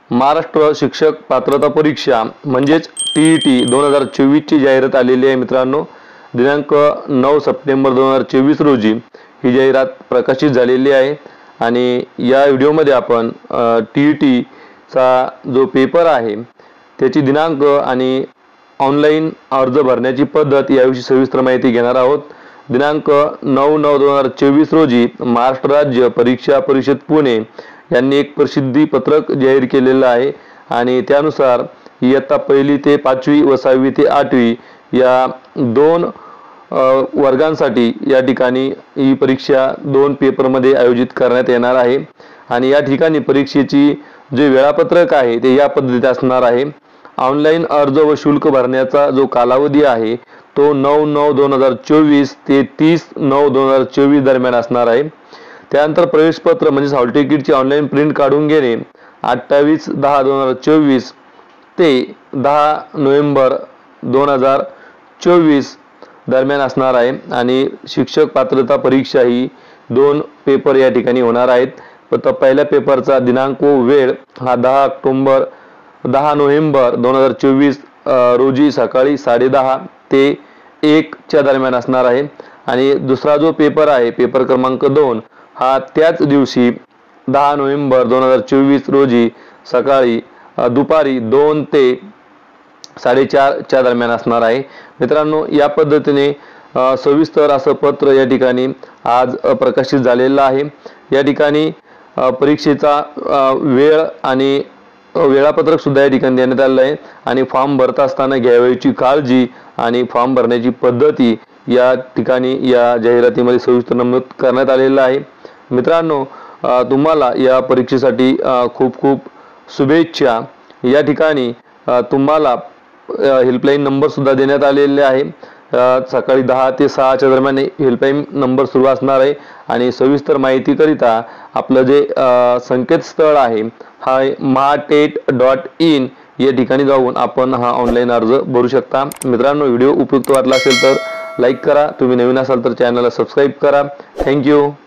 महाराष्ट्र शिक्षक पात्रता परीक्षा म्हणजेच TET 2024 ची जाहिरात आलेली आहे मित्रांनो। दिनांक 9 सप्टेंबर 2024 रोजी ही जाहिरात प्रकाशित झालेली आहे आणि या व्हिडिओमध्ये आपण TET चा जो पेपर आहे त्याची दिनांक आणि ऑनलाइन अर्ज भरण्याची पद्धत याविषयी सविस्तर माहिती घेणार आहोत। दिनांक 9/9/2024 रोजी महाराष्ट्र राज्य परीक्षा परिषद पुणे यांनी एक प्रसिद्धी पत्रक जाहीर केलेलं आहे आणि त्यानुसार इयत्ता 1ली ते 5वी व 6वी ते 8वी या दोन वर्गांसाठी या ठिकाणी ही परीक्षा 2 पेपरमध्ये आयोजित करण्यात येणार आहे आणि या ठिकाणी परीक्षेची जे वेळापत्रक आहे ते या पद्धतीत असणार आहे। ऑनलाइन अर्ज व शुल्क भरण्याचा जो कालावधी आहे तो 9/9/2024 ते 30/9/2024 दरम्यान असणार आहे। त्यानंतर प्रवेशपत्र म्हणजे हॉल तिकीटची ऑनलाइन प्रिंट काढून घेणे 28/10/2024 ते 10 नोव्हेंबर 2024 दरम्यान असणार आहे आणि शिक्षक पात्रता परीक्षा ही 2 पेपर या ठिकाणी होणार आहेत। तर पहिल्या पेपरचा दिनांक व वेळ हा 10 नोव्हेंबर 2024 रोजी सकाळी 10:30 ते 1 च्या दरम्यान असणार आहे आणि दुसरा जो पेपर आहे पेपर क्रमांक 2 हा त्याच दिवशी 10 नोव्हेंबर 2024 रोजी सकाळी दुपारी 2 ते 4:30 च्या दरम्यान असणार आहे। मित्रांनो, या पद्धतीने सविस्तर असं पत्र या ठिकाणी आज प्रकाशित झालेलं आहे। या ठिकाणी परीक्षेचा वेळ आणि वेळापत्रक सुद्धा या ठिकाणी देण्यात आलेलं आहे आणि फॉर्म भरत असताना घ्यावयाची काळजी आणि फॉर्म भरण्याची पद्धती या ठिकाणी या जाहिरातीमध्ये सविस्तर नमूद करण्यात आलेलं आहे। मित्रांनो, तुम्हाला या परीक्षेसाठी खूप खूप शुभेच्छा। या ठिकाणी तुम्हाला हेल्पलाइन नंबर सुद्धा देण्यात आलेले आहे। सकाळी 10 ते 6 च्या दरम्यान हेल्पलाइन नंबर सुरू असणार आहे आणि सविस्तर माहितीकरिता आपलं जे संकेतस्थळ आहे हा mahatet.in या ठिकाणी जाऊन आपण हा ऑनलाइन अर्ज भरू शकता। मित्रांनो, व्हिडिओ उपयुक्त वाटला असेल तर लाईक करा, तुम्ही नवीन असाल तर चॅनलला सबस्क्राइब करा। थँक्यू।